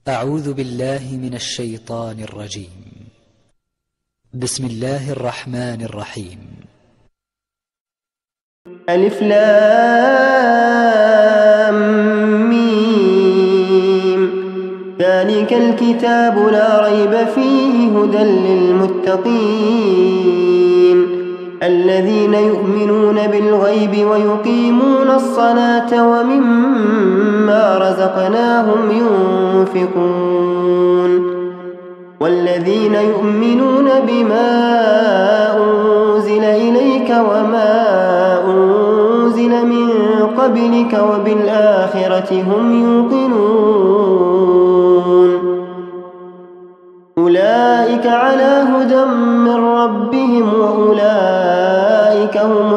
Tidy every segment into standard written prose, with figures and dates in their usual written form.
أعوذ بالله من الشيطان الرجيم. بسم الله الرحمن الرحيم. ألف لام ميم. ذلك الكتاب لا ريب فيه هدى للمتقين الذين يؤمنون بالغيب ويقيمون الصلاة ومما رزقناهم ينفقون والذين يؤمنون بما أنزل إليك وما أنزل من قبلك وبالآخرة هم يوقنون أولئك على هدى من ربهم وأولئك هم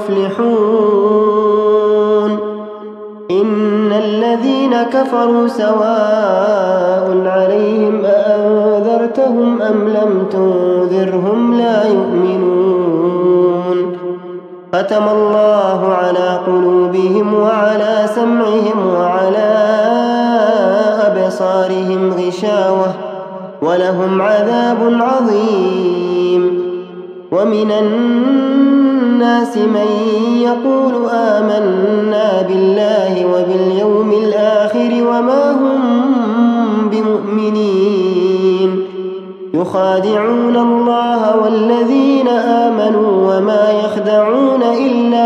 المفلحون إن الذين كفروا سواء عليهم أأنذرتهم أم لم تنذرهم لا يؤمنون ختم الله على قلوبهم وعلى سمعهم وعلى أبصارهم غشاوة ولهم عذاب عظيم ومن الناس من يقول آمنا بالله وباليوم الآخر وما هم بمؤمنين يخادعون الله والذين آمنوا وما يخدعون إلا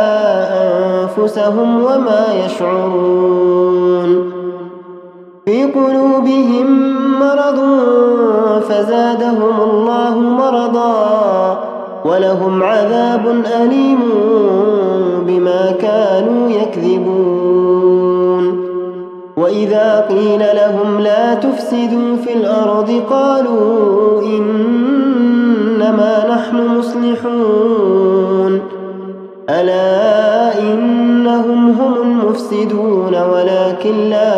أنفسهم وما يشعرون في قلوبهم مرض فزادهم الله مرضا ولهم عذاب أليم بما كانوا يكذبون وإذا قيل لهم لا تفسدوا في الأرض قالوا إنما نحن مصلحون ألا إنهم هم المفسدون ولكن لا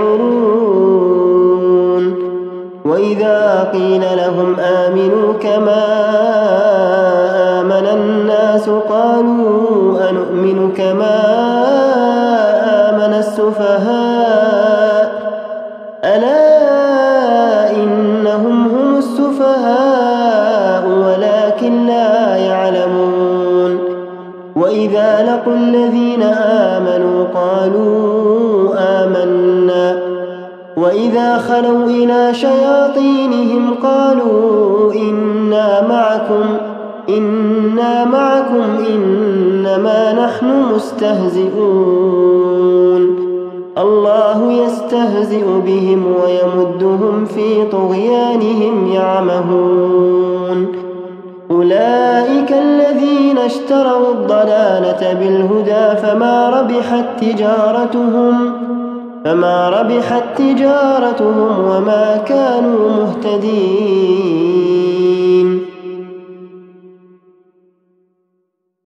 يشعرون وإذا قيل لهم آمنوا كما آمن الناس قالوا أنؤمن كما آمن السفهاء ألا إنهم هم السفهاء ولكن لا يعلمون وإذا لقوا الذين آمنوا قالوا آمنا وإذا خلوا إلى شياطينهم قالوا إنا معكم إنما نحن مستهزئون الله يستهزئ بهم ويمدهم في طغيانهم يعمهون أولئك الذين اشتروا الضلالة بالهدى فما ربحت تجارتهم وما كانوا مهتدين